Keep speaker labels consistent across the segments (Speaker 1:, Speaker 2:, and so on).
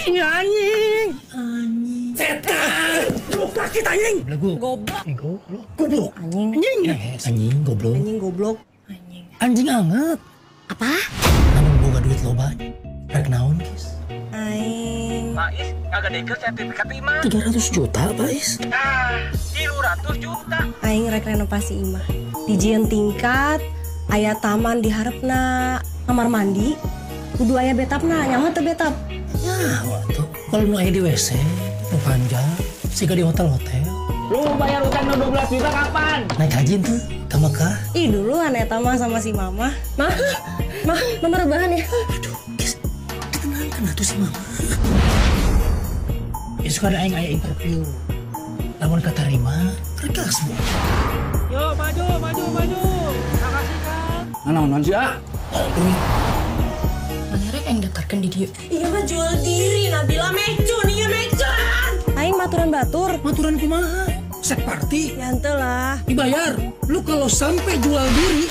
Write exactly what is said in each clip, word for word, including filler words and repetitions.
Speaker 1: Ini anjing. Anjing. Setan. Goblok kita anjing.
Speaker 2: Goblok.
Speaker 1: Goblok. Goblok.
Speaker 2: Anjing.
Speaker 1: Anjing. Anjing goblok.
Speaker 2: Anjing goblok. Anjing.
Speaker 1: Anjing anget.
Speaker 2: Apa?
Speaker 1: Namun boga duit loba. Rek naon, Kis?
Speaker 2: Aing.
Speaker 3: Pais, kagak deket sertifikat imah.
Speaker 1: tiga ratus juta, Pais.
Speaker 3: Ah, tiga ratus juta.
Speaker 2: Aing rek renovasi imah. Dijieun tingkat, aya taman diharapna, kamar mandi, kudu aya betapna, nyaho teu betap.
Speaker 1: Ya, waktu. Kalau nu aya di W C, nu panjang, siga di hotel-hotel.
Speaker 3: Lu bayar utang dua belas juta kapan?
Speaker 1: Naik haji tuh, ke Mekah.
Speaker 2: Ih duluan eta mah sama si mama. Mah, mah, mama rebahan ya.
Speaker 1: Aduh, Kis, ditenangkan atuh si mama. Besok ada aing aya interview. Lamun katarima, kerja semua.
Speaker 3: Yo, maju, maju, maju. Makasih, Kang.
Speaker 4: Naon sih, ah?
Speaker 1: Duit.
Speaker 2: Mana rek aing daftarkan di dieu. Iya mah jual diri, Nabila mecun, iya mecun. Aing maturan batur.
Speaker 1: Maturan kumaha? Set party.
Speaker 2: Ya henteu lah.
Speaker 1: Dibayar. Lu kalau sampai jual diri,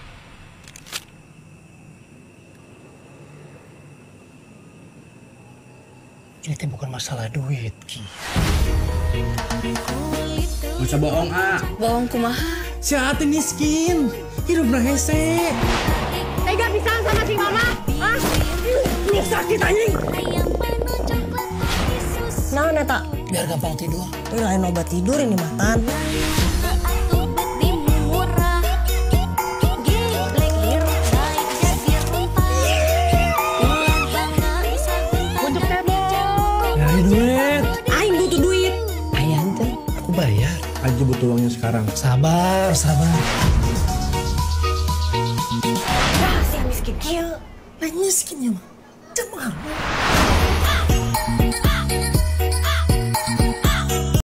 Speaker 1: ini teh bukan masalah duit, Ki.
Speaker 4: Masa bohong, ah?
Speaker 2: Bohong kumaha?
Speaker 1: Si ate miskin, hidupna hese.
Speaker 2: Tega pisan sama si mama. Ah,
Speaker 1: Lu sakit anjing.
Speaker 2: naon eta?
Speaker 1: Biar gampang tidur.
Speaker 2: Ini lain obat tidur ini matan.
Speaker 1: Nyari duit.
Speaker 2: Aing butuh duit.
Speaker 1: Ayah teh, aku bayar.
Speaker 4: Aji butuh uangnya sekarang.
Speaker 1: Sabar, sabar.
Speaker 2: Wah, si miskin kieu.
Speaker 1: Lain miskinnya mah. Cemar.